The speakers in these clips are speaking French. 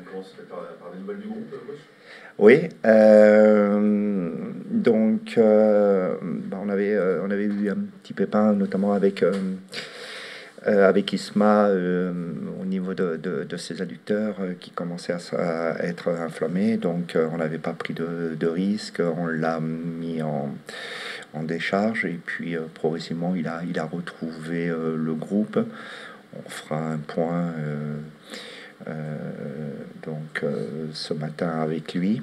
commence par des nouvelles du groupe, coach? Oui, donc on avait eu un petit pépin, notamment avec Isma au niveau de ses adducteurs qui commençaient à être inflammés. Donc on n'avait pas pris de risque, on l'a mis en décharge et puis progressivement il a retrouvé le groupe. On fera un point ce matin avec lui.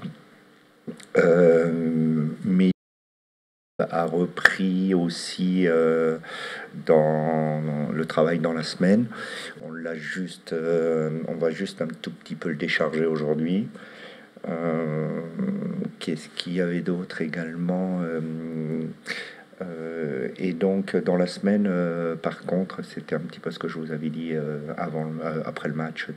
Mais a repris aussi dans le travail dans la semaine. On va juste un tout petit peu le décharger aujourd'hui. Qu'est-ce qu'il y avait d'autre également et donc dans la semaine, par contre, c'était un petit peu ce que je vous avais dit après le match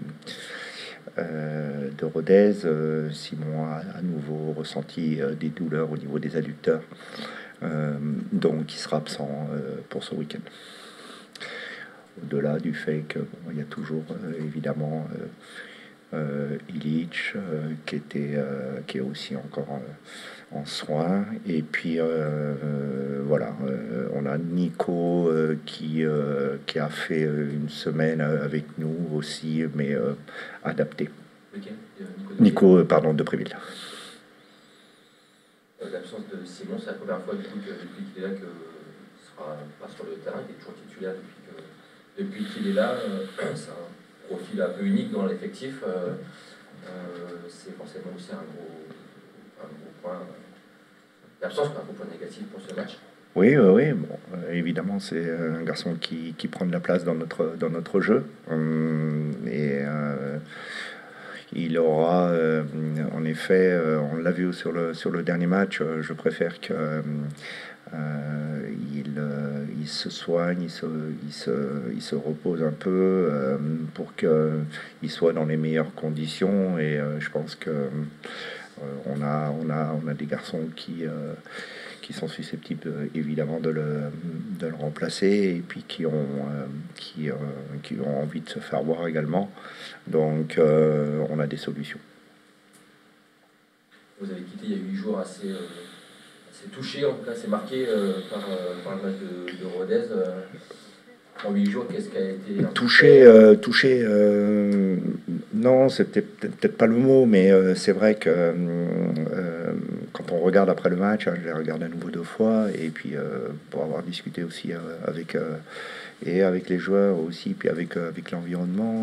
de Rodez. Simon a à nouveau ressenti des douleurs au niveau des adducteurs, donc il sera absent pour ce week-end. Au-delà du fait qu'il y a toujours évidemment Illich qui est aussi encore en soins, et puis voilà, on a Nico qui a fait une semaine avec nous aussi, mais adapté. Lequel? Nico, pardon, de Préville. L'absence de Simon, c'est la première fois depuis qu'il est là que sera pas sur le terrain, il est toujours titulaire depuis qu'il est là. C'est un profil un peu unique dans l'effectif. C'est forcément aussi un gros point. L'absence, un gros point négatif pour ce match. Oui, oui, bon, évidemment, c'est un garçon qui prend de la place dans notre jeu. Et il aura, en effet, on l'a vu sur le dernier match, je préfère que il se soigne, il se repose un peu pour qu'il soit dans les meilleures conditions. Et je pense que on a des garçons qui sont susceptibles évidemment de le remplacer, et puis qui ont envie de se faire voir également. Donc on a des solutions. Vous avez quitté il y a 8 jours assez touché, en tout cas assez marqué par le match de Rodez. En 8 jours, qu'est-ce qui a été touché, non, c'était peut-être pas le mot, mais c'est vrai que quand on regarde après le match, je l'ai regardé à nouveau 2 fois, et puis pour avoir discuté aussi avec les joueurs aussi, puis avec l'environnement,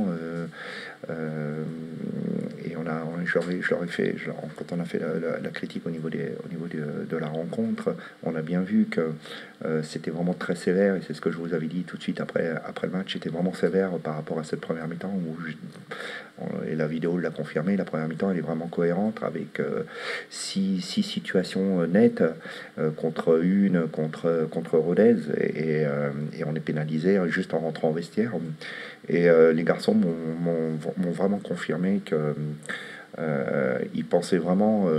et je leur ai fait, quand on a fait la critique au niveau de la rencontre, on a bien vu que c'était vraiment très sévère, et c'est ce que je vous avais dit tout de suite après le match. C'était vraiment sévère par rapport à cette première mi-temps et la vidéo l'a confirmé. La première mi-temps, elle est vraiment cohérente avec 6 situations nettes contre Rodez, et on est pénalisé juste en rentrant au vestiaire. Et les garçons m'ont vraiment confirmé que ils pensaient vraiment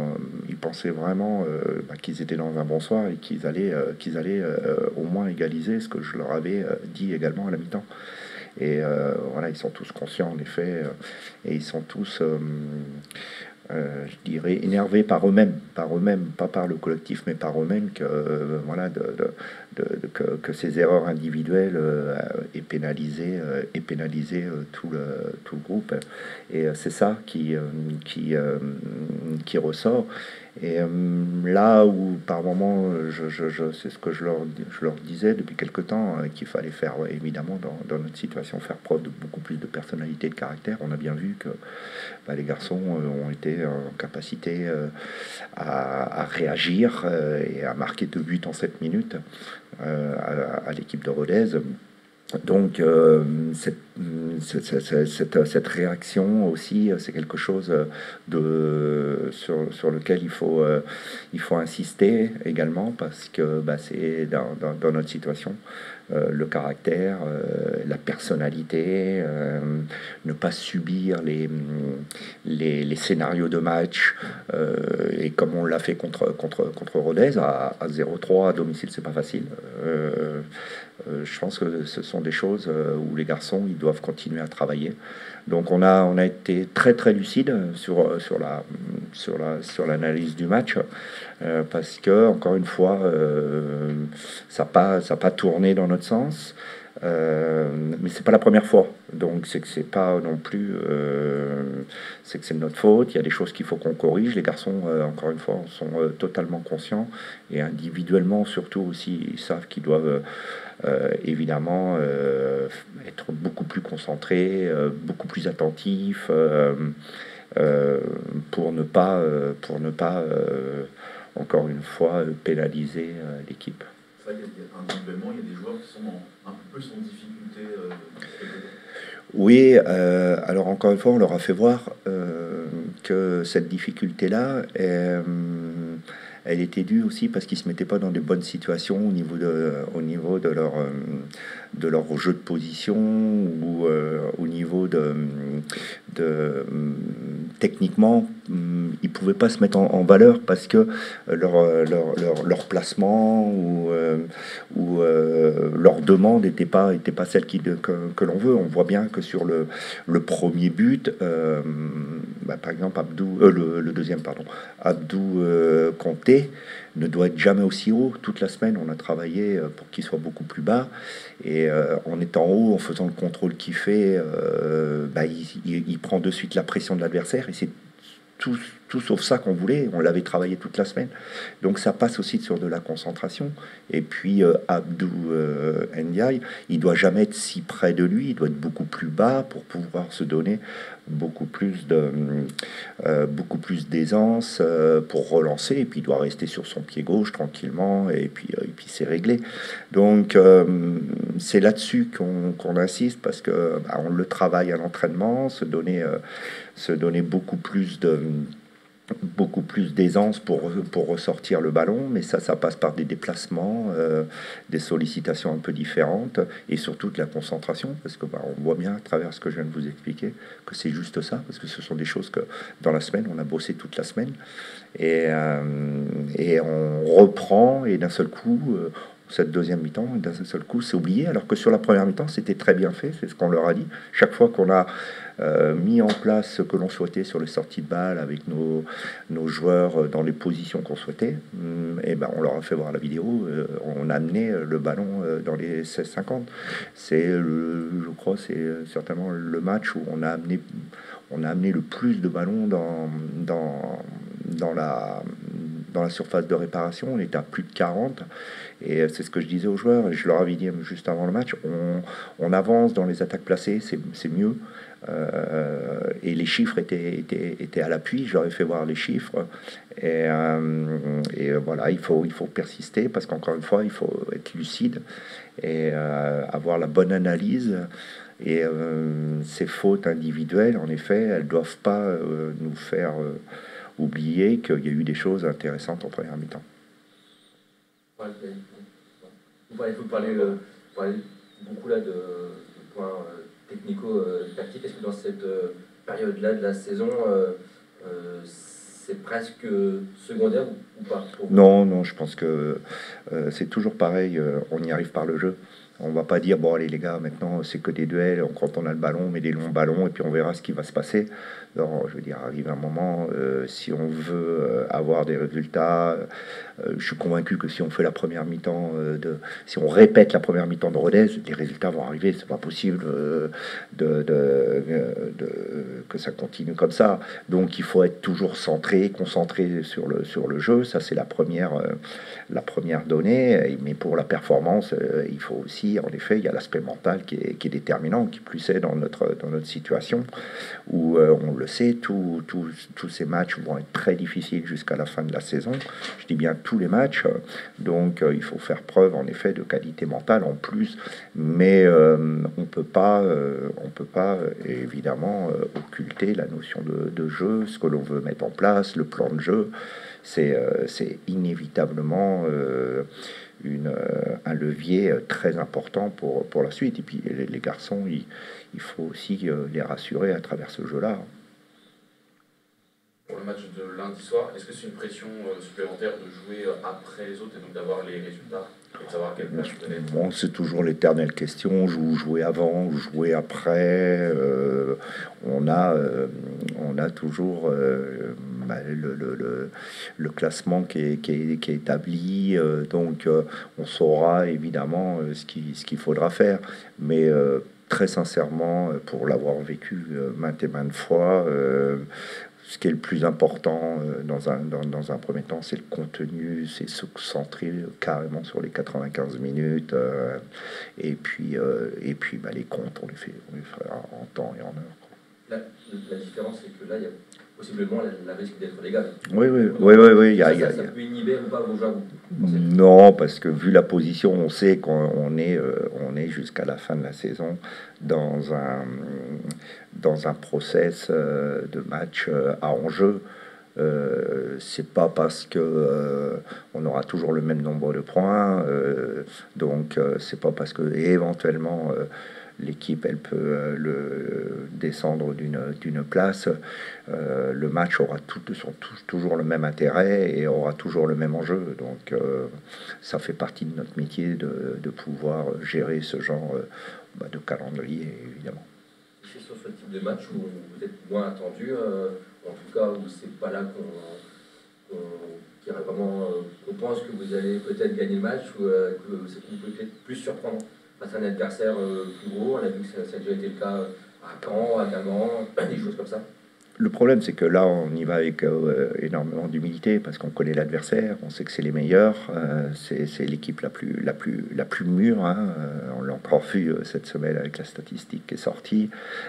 qu'ils étaient dans un bon soir, et qu'ils allaient au moins égaliser, ce que je leur avais dit également à la mi-temps. Et voilà, ils sont tous conscients en effet, et ils sont tous je dirais énervés par eux-mêmes, pas par le collectif, mais par eux-mêmes, que voilà, que ces erreurs individuelles aient pénalisé tout le groupe. Et c'est ça qui ressort. Et là où par moment, c'est ce que je leur disais depuis quelque temps, qu'il fallait faire, évidemment, dans notre situation, faire preuve de beaucoup plus de personnalité et de caractère. On a bien vu que les garçons ont été en capacité à réagir et à marquer 2 buts en 7 minutes à l'équipe de Rodez. Donc cette réaction aussi, c'est quelque chose sur lequel il faut insister également, parce que c'est dans notre situation, le caractère, la personnalité, ne pas subir les scénarios de match, et comme on l'a fait contre Rodez à 0-3 à domicile, c'est pas facile. Je pense que ce sont des choses où les garçons, ils doivent continuer à travailler. Donc on a été très très lucide sur l'analyse du match, parce que encore une fois, ça n'a pas tourné dans notre sens. Mais c'est pas la première fois, donc c'est que c'est pas non plus, c'est que c'est de notre faute. Il y a des choses qu'il faut qu'on corrige. Les garçons, encore une fois, sont totalement conscients, et individuellement surtout aussi, ils savent qu'ils doivent évidemment être beaucoup plus concentrés, beaucoup plus attentifs, pour ne pas encore une fois pénaliser l'équipe. C'est vrai qu'individuellement, il y a des joueurs qui sont un peu plus en difficulté. Oui, alors encore une fois, on leur a fait voir que cette difficulté-là, elle était due aussi parce qu'ils ne se mettaient pas dans de bonnes situations au niveau de leur jeu de position, ou au niveau techniquement, ils ne pouvaient pas se mettre en valeur parce que leur placement ou leur demande n'était pas celle que l'on veut. On voit bien que sur le premier but, par exemple, le deuxième, pardon, Abdou Kanté ne doit être jamais aussi haut. Toute la semaine, on a travaillé pour qu'il soit beaucoup plus bas. Et en étant haut, en faisant le contrôle qu'il fait, il prend de suite la pression de l'adversaire. Et c'est tout sauf ça qu'on voulait. On l'avait travaillé toute la semaine. Donc ça passe aussi sur de la concentration. Et puis Abdou Ndiaye, il doit jamais être si près de lui. Il doit être beaucoup plus bas pour pouvoir se donner beaucoup plus d'aisance pour relancer. Et puis il doit rester sur son pied gauche tranquillement. Et puis c'est réglé. Donc c'est là-dessus qu'on insiste, parce que on le travaille à l'entraînement, se donner beaucoup plus d'aisance pour ressortir le ballon, mais ça passe par des déplacements, des sollicitations un peu différentes, et surtout de la concentration, parce que on voit bien à travers ce que je viens de vous expliquer que c'est juste ça, parce que ce sont des choses que dans la semaine, on a bossé toute la semaine, et on reprend, et d'un seul coup, cette deuxième mi-temps, d'un seul coup, c'est oublié, alors que sur la première mi-temps, c'était très bien fait, c'est ce qu'on leur a dit. Chaque fois qu'on a mis en place ce que l'on souhaitait sur les sorties de balles, avec nos joueurs dans les positions qu'on souhaitait, et on leur a fait voir la vidéo, on a amené le ballon dans les 16-50. Je crois, c'est certainement le match où on a amené le plus de ballons dans la surface de réparation. On était à plus de 40, et c'est ce que je disais aux joueurs, et je leur avais dit juste avant le match, on avance dans les attaques placées, c'est mieux. Et les chiffres étaient à l'appui. Je leur ai fait voir les chiffres, et voilà, il faut persister, parce qu'encore une fois, il faut être lucide et avoir la bonne analyse. Et ces fautes individuelles, en effet, elles doivent pas nous faire oublier qu'il y a eu des choses intéressantes en première mi-temps. Vous parlez beaucoup là de points technico-tactiques. Est-ce que dans cette période-là de la saison, c'est presque secondaire ou pas? Non, je pense que c'est toujours pareil, on y arrive par le jeu. On va pas dire, bon allez les gars, maintenant c'est que des duels, quand on a le ballon, on met des longs ballons et puis on verra ce qui va se passer. Non, je veux dire, arrive un moment, si on veut avoir des résultats, je suis convaincu que si on fait la première mi-temps, si on répète la première mi-temps de Rodez, les résultats vont arriver. C'est pas possible que ça continue comme ça. Donc il faut être toujours concentré sur le jeu. Ça c'est la première donnée. Mais pour la performance, il faut aussi, en effet, il y a l'aspect mental qui est déterminant, qui plus est dans notre situation où on le sait, tous ces matchs vont être très difficiles jusqu'à la fin de la saison. Je dis bien tous les matchs, donc il faut faire preuve en effet de qualité mentale en plus, mais on peut pas évidemment occulter la notion de jeu, ce que l'on veut mettre en place, le plan de jeu. C'est inévitablement un levier très important pour la suite. Et puis les garçons, il faut aussi les rassurer à travers ce jeu-là. Pour le match de lundi soir, est-ce que c'est une pression supplémentaire de jouer après les autres et donc d'avoir les résultats et de savoir quelle place vous allez être? Bon, c'est toujours l'éternelle question, jouer avant, jouer après. On a toujours le classement qui est établi, donc on saura évidemment ce qu'il faudra faire. Mais très sincèrement, pour l'avoir vécu maintes et maintes fois, ce qui est le plus important dans un premier temps, c'est le contenu, c'est se concentrer carrément sur les 95 minutes. Et puis les comptes, on les fera en temps et en heure. La différence, c'est que là, il y a possiblement la risque d'être légal. Oui. Ça peut inhiber ou pas vos joueurs? Non, parce que vu la position, on sait qu'on est jusqu'à la fin de la saison dans un process de match à enjeu. C'est pas parce que on aura toujours le même nombre de points, donc c'est pas parce que éventuellement l'équipe elle peut descendre d'une place. Le match aura toujours le même intérêt et aura toujours le même enjeu. Donc ça fait partie de notre métier de pouvoir gérer ce genre de calendrier, évidemment. C'est sur ce type de match où vous êtes moins attendu, en tout cas où c'est pas là qu'on pense que vous allez peut-être gagner le match, ou que vous pouvez peut-être plus surprendre face à un adversaire plus gros. On a vu que ça a déjà été le cas à Caen, à Guingamp, des choses comme ça. Le problème, c'est que là, on y va avec énormément d'humilité parce qu'on connaît l'adversaire, on sait que c'est les meilleurs, c'est l'équipe la plus mûre. Hein, on l'a encore vu cette semaine avec la statistique qui est sortie.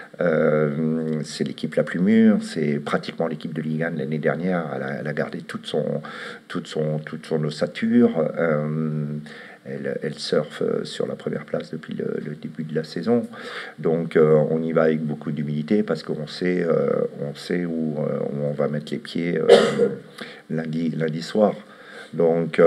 C'est l'équipe la plus mûre, c'est pratiquement l'équipe de Ligue 1 de l'année dernière. Elle a gardé toute son ossature. Elle surfe sur la première place depuis le début de la saison. Donc on y va avec beaucoup d'humilité parce qu'on sait où on va mettre les pieds lundi soir. Donc,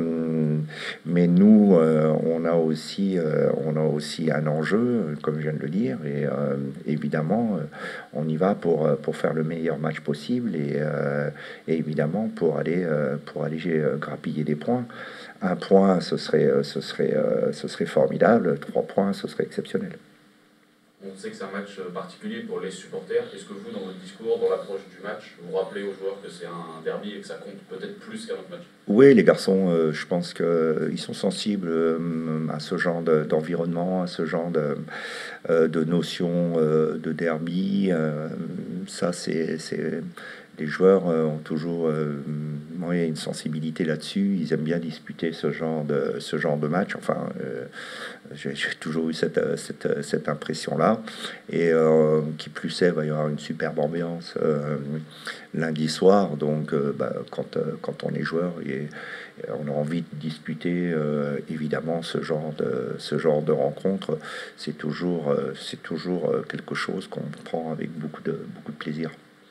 mais nous, on a aussi un enjeu, comme je viens de le dire, et évidemment, on y va pour faire le meilleur match possible et évidemment pour aller grappiller des points. 1 point, ce serait formidable. 3 points, ce serait exceptionnel. On sait que c'est un match particulier pour les supporters. Est-ce que vous, dans votre discours, dans l'approche du match, vous rappelez aux joueurs que c'est un derby et que ça compte peut-être plus qu'un autre match? Oui, les garçons, je pense qu'ils sont sensibles à ce genre d'environnement, à ce genre de notion de derby. Ça, c'est les joueurs ont toujours une sensibilité là-dessus. Ils aiment bien disputer ce genre de match. Enfin, j'ai toujours eu cette impression-là. Et qui plus est, il va y avoir une superbe ambiance lundi soir. Donc, quand on est joueur, on a envie de disputer évidemment ce genre de rencontre. C'est toujours quelque chose qu'on prend avec beaucoup de plaisir.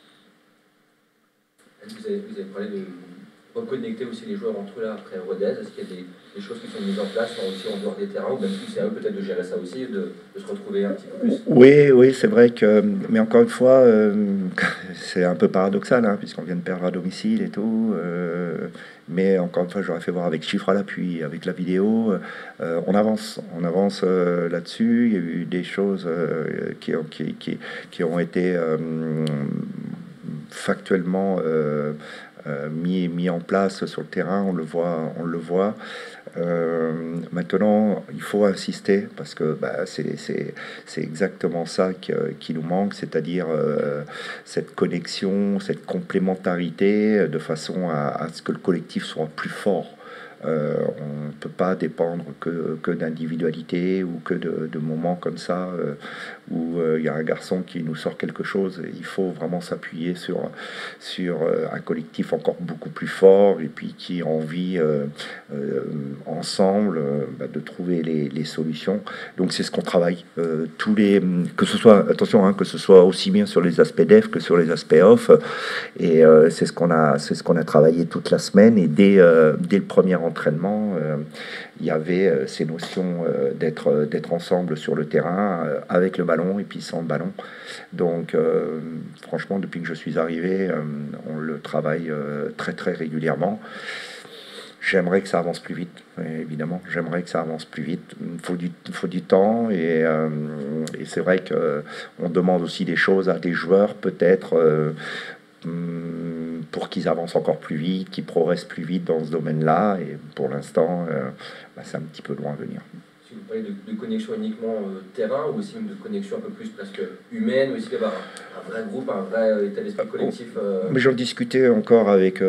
Vous avez parlé de reconnecter aussi les joueurs entre eux là après Rodez. Est-ce qu'il y a des choses qui sont mises en place aussi en dehors des terrains, ou même si c'est à eux peut-être de gérer ça aussi, de se retrouver un petit peu plus? Oui, c'est vrai que, mais encore une fois, c'est un peu paradoxal, hein, puisqu'on vient de perdre à domicile et tout. Mais encore une fois, j'aurais fait voir avec chiffres à l'appui, avec la vidéo. On avance là-dessus. Il y a eu des choses qui ont été factuellement mis en place sur le terrain, on le voit. Maintenant, il faut insister parce que c'est exactement ça qui nous manque, c'est-à-dire cette connexion, cette complémentarité de façon à ce que le collectif soit plus fort. On ne peut pas dépendre que d'individualité ou que de moments comme ça où il y a un garçon qui nous sort quelque chose. Il faut vraiment s'appuyer sur un collectif encore beaucoup plus fort et puis qui a envie ensemble de trouver les solutions. Donc c'est ce qu'on travaille. Que ce soit, attention, hein, que ce soit aussi bien sur les aspects dev que sur les aspects off. Et c'est ce qu'on a travaillé toute la semaine et dès le premier entraînement l'entraînement, il y avait ces notions d'être ensemble sur le terrain, avec le ballon et puis sans le ballon. Donc franchement, depuis que je suis arrivé, on le travaille très très régulièrement. J'aimerais que ça avance plus vite, évidemment. J'aimerais que ça avance plus vite. Il faut du temps et c'est vrai qu'on demande aussi des choses à des joueurs, peut-être pour qu'ils avancent encore plus vite, qu'ils progressent plus vite dans ce domaine-là. Et pour l'instant, c'est un petit peu loin à venir. Si vous parlez de connexion uniquement terrain ou aussi de connexion un peu plus presque humaine, aussi d'avoir un vrai groupe, un vrai état d'esprit collectif. Mais j'en discutais encore avec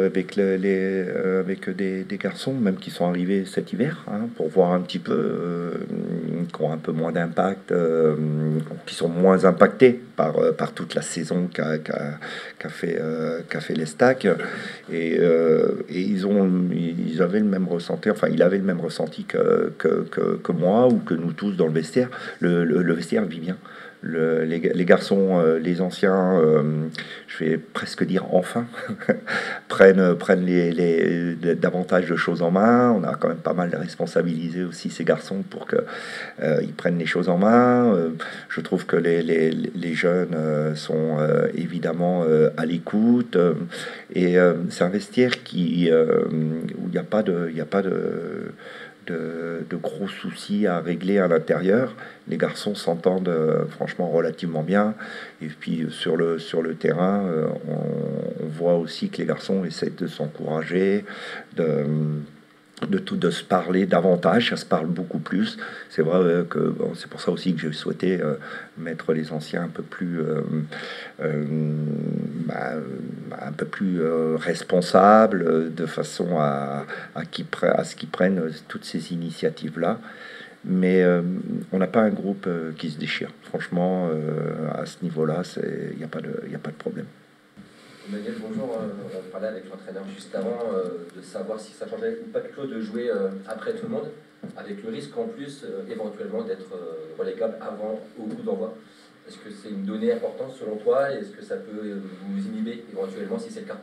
des garçons, même qui sont arrivés cet hiver, hein, pour voir un petit peu, qui ont un peu moins d'impact, qui sont moins impactés par toute la saison qu'a fait les Stacks. Et ils avaient le même ressenti, enfin il avait le même ressenti que moi, ou que nous tous dans le vestiaire. Le vestiaire vit bien. Les garçons, les anciens, je vais presque dire enfin, prennent davantage de choses en main. On a quand même pas mal responsabilisé aussi ces garçons pour qu'ils prennent les choses en main. Je trouve que les jeunes sont évidemment à l'écoute. Et c'est un vestiaire où il n'y a pas de gros soucis à régler à l'intérieur. Les garçons s'entendent franchement relativement bien. Et puis sur le terrain, on voit aussi que les garçons essaient de s'encourager, de se parler davantage. Ça se parle beaucoup plus. C'est vrai que c'est pour ça aussi que j'ai souhaité mettre les anciens un peu plus responsables, de façon à ce qu'ils prennent toutes ces initiatives là. Mais on n'a pas un groupe qui se déchire. Franchement, à ce niveau-là, il n'y a pas de problème. Emmanuel, bonjour. On parlait avec l'entraîneur juste avant de savoir si ça changeait ou pas quelque chose de jouer après tout le monde, avec le risque en plus éventuellement d'être relégable au coup d'envoi. Est-ce que c'est une donnée importante selon toi et est-ce que ça peut vous inhiber éventuellement si c'est le cas?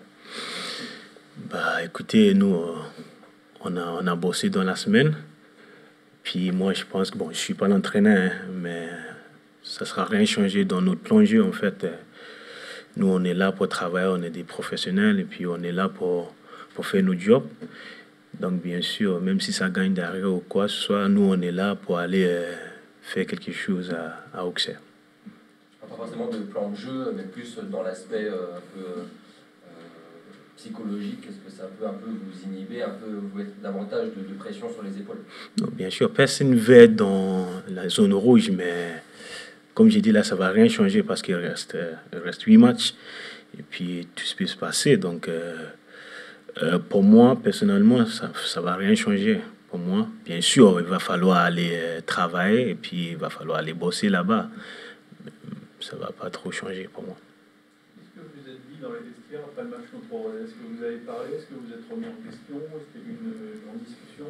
Bah écoutez, nous on a bossé dans la semaine. Puis moi je pense que je suis pas l'entraîneur, hein, mais ça sera rien changé dans notre plan de jeu en fait. Nous, on est là pour travailler, on est des professionnels et puis on est là pour faire notre job. Donc, bien sûr, même si ça gagne derrière ou quoi que ce soit, nous, on est là pour aller faire quelque chose à Auxerre. Pas forcément de plan de jeu, mais plus dans l'aspect un peu psychologique. Est-ce que ça peut un peu vous inhiber, un peu vous mettre davantage de pression sur les épaules? Non, bien sûr, personne ne veut être dans la zone rouge, mais comme j'ai dit là, ça ne va rien changer parce qu'il reste 8 matchs et puis tout peut se passer. Donc, pour moi, personnellement, ça ne va rien changer. Pour moi, bien sûr, il va falloir aller travailler et puis il va falloir aller bosser là-bas. Ça ne va pas trop changer pour moi. Est-ce que vous êtes dit dans les vestiaires après le match contre Rodez? Est-ce que vous avez parlé? Est-ce que vous êtes remis en question? Est-ce qu'il y a eu une grande discussion?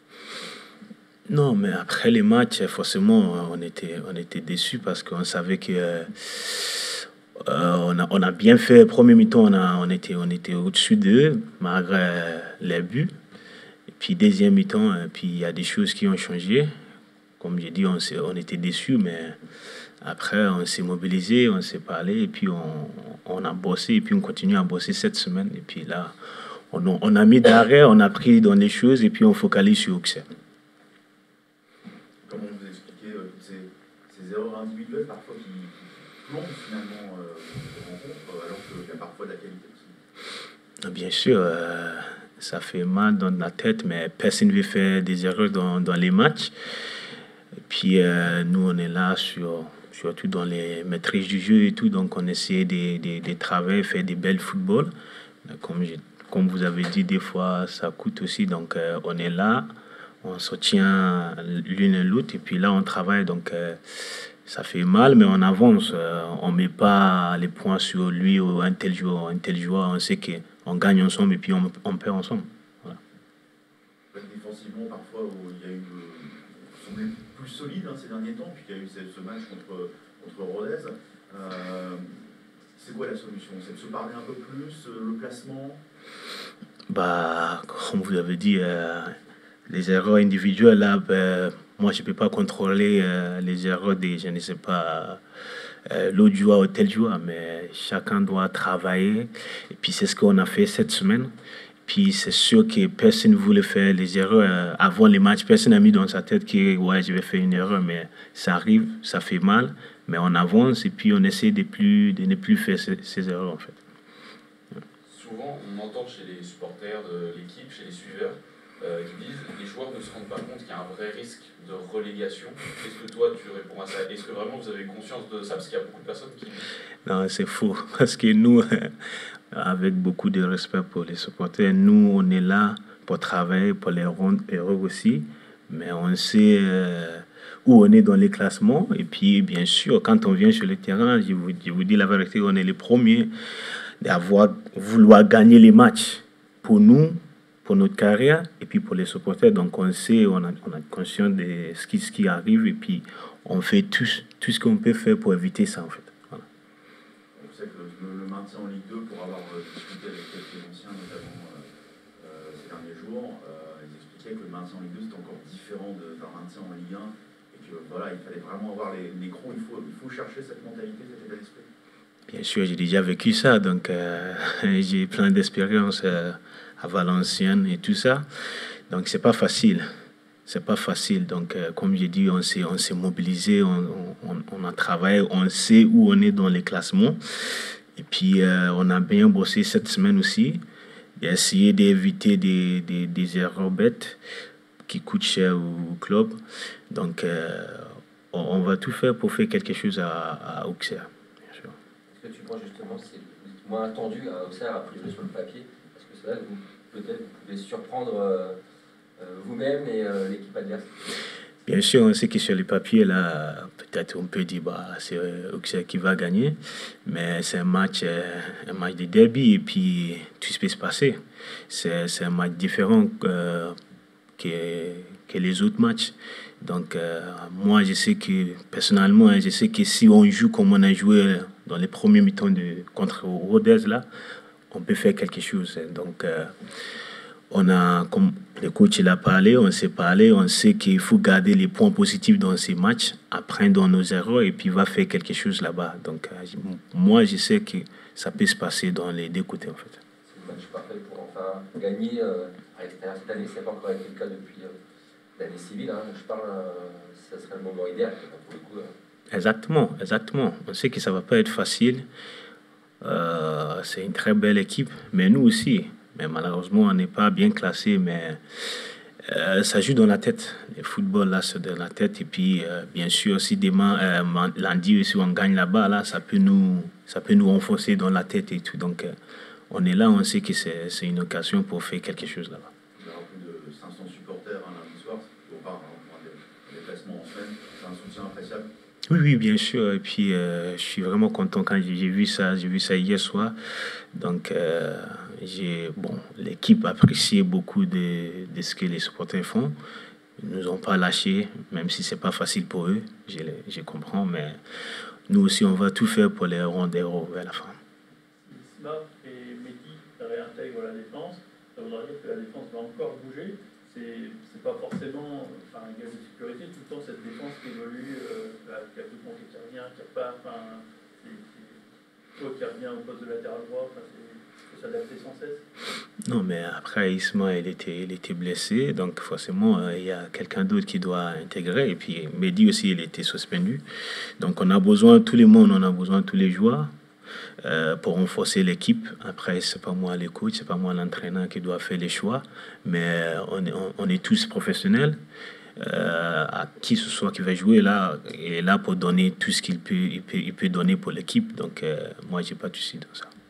Non, mais après les matchs, forcément, on était déçus parce qu'on savait que on a bien fait. Premier mi-temps, on était au-dessus d'eux, malgré les buts. Et puis deuxième mi-temps, puis il y a des choses qui ont changé. Comme j'ai dit, on était déçus, mais après, on s'est mobilisé, on s'est parlé, et puis on a bossé, et puis on continue à bosser cette semaine. Et puis là, on a mis d'arrêt, on a pris dans les choses, et puis on focalise sur Auxerre. Comment vous expliquez toutes ces erreurs individuelles parfois qui plongent finalement les rencontres alors qu'il y a parfois de la qualité aussi? Bien sûr, ça fait mal dans la tête, mais personne ne veut faire des erreurs dans les matchs. Et puis nous, on est là surtout dans les maîtrises du jeu et tout, donc on essaie de travailler, faire des belles footballs. Comme vous avez dit, des fois, ça coûte aussi, donc on est là. On se tient l'une et l'autre et puis là on travaille, donc ça fait mal mais on avance, on met pas les points sur lui ou un tel joueur, on sait qu'on gagne ensemble et puis on perd ensemble. Voilà. Défensivement parfois où il y a eu semblait plus solide ces derniers temps, puis il y a eu ce match contre Rodez. C'est quoi la solution? C'est de se parler un peu plus, le placement? Comme vous avez dit, les erreurs individuelles, là, moi, je ne peux pas contrôler les erreurs des, je ne sais pas, l'autre joueur ou tel joueur, mais chacun doit travailler. Et puis, c'est ce qu'on a fait cette semaine. Puis, c'est sûr que personne ne voulait faire les erreurs avant les matchs. Personne n'a mis dans sa tête que, ouais, je vais faire une erreur, mais ça arrive, ça fait mal. Mais on avance et puis on essaie de ne plus faire ces erreurs, en fait. Souvent, on entend chez les supporters de l'équipe, chez les suiveurs, qui disent que les joueurs ne se rendent pas compte qu'il y a un vrai risque de relégation. Qu'est-ce que toi, tu réponds à ça? Est-ce que vraiment vous avez conscience de ça? Parce qu'il y a beaucoup de personnes qui... Non, c'est faux. Parce que nous, avec beaucoup de respect pour les supporters, nous, on est là pour travailler, pour les rendre heureux aussi. Mais on sait où on est dans les classements. Et puis, bien sûr, quand on vient sur le terrain, je vous dis la vérité, on est les premiers vouloir gagner les matchs pour nous, pour notre carrière et puis pour les supporters. Donc on sait, on a conscience de ce qui arrive et puis on fait tout ce qu'on peut faire pour éviter ça en fait. Voilà. On sait que le maintien en Ligue 2, pour avoir discuté avec quelques anciens, notamment ces derniers jours, ils expliquaient que le maintien en Ligue 2 c'était encore différent d'un maintien en Ligue 1 et que voilà, il fallait vraiment avoir les crocs, il faut chercher cette mentalité, cet état d'esprit. Bien sûr, j'ai déjà vécu ça, donc j'ai plein d'expériences à Valenciennes et tout ça. Donc c'est pas facile. C'est pas facile. Donc comme j'ai dit, on s'est mobilisé, on a travaillé, on sait où on est dans les classements. Et puis on a bien bossé cette semaine aussi, essayer d'éviter des erreurs bêtes qui coûtent cher au club. Donc on va tout faire pour faire quelque chose à Auxerre. Est-ce que tu penses justement que c'est moins attendu à Auxerre a priori sur le papier? Parce que c'est là que peut-être vous pouvez surprendre vous-même et l'équipe adverse. Bien sûr, on sait que sur le papier, là, peut-être on peut dire c'est Auxerre qui va gagner, mais c'est un match de derby et puis tout peut se passer. C'est un match différent que les autres matchs. Donc moi, je sais que personnellement, je sais que si on joue comme on a joué dans les premiers mi-temps contre Rodez, là, on peut faire quelque chose. Donc on a, comme le coach l'a parlé, on s'est parlé, on sait qu'il faut garder les points positifs dans ces matchs, apprendre dans nos erreurs et puis va faire quelque chose là-bas. Donc moi, je sais que ça peut se passer dans les deux côtés en fait. C'est le match parfait pour enfin gagner à l'extérieur cette année. C'est pas encore été le cas depuis l'année civile. Hein. Je parle, ça serait le moment idéal pour le coup. Exactement. On sait que ça va pas être facile. C'est une très belle équipe, mais nous aussi. Mais malheureusement, on n'est pas bien classé, mais ça joue dans la tête. Le football, là, c'est dans la tête. Et puis, bien sûr, si demain, lundi, si on gagne là-bas, là, ça peut nous renforcer dans la tête et tout. Donc, on est là, on sait que c'est une occasion pour faire quelque chose là-bas. Vous avez plus de 500 supporters lundi soir, c'est plutôt rare pour un déplacement en semaine. C'est un soutien appréciable. Oui, bien sûr. Et puis, je suis vraiment content quand j'ai vu ça hier soir. Donc, l'équipe appréciait beaucoup de ce que les supporters font. Ils ne nous ont pas lâchés, même si ce n'est pas facile pour eux. Je comprends, mais nous aussi, on va tout faire pour les rendre héros vers la fin. Isma et Mehdi réintègrent la défense. Ça voudra dire que la défense va encore bouger. C'est pas forcément un gage de sécurité, tout le temps cette défense qui évolue, qui a tout le monde qui revient, qui n'a pas, toi qui revient au poste de latéral droit, il faut s'adapter sans cesse. Non, mais après Isma, il était blessé, donc forcément il y a quelqu'un d'autre qui doit intégrer. Et puis Mehdi aussi, il était suspendu. Donc on a besoin, tout le monde, on a besoin de tous les joueurs. Pour renforcer l'équipe. Après, c'est pas moi le coach, c'est pas moi l'entraîneur qui doit faire les choix, mais on est tous professionnels. À qui ce soit qui va jouer là, il est là pour donner tout ce qu'il peut donner pour l'équipe. Donc moi, j'ai pas de souci dans ça.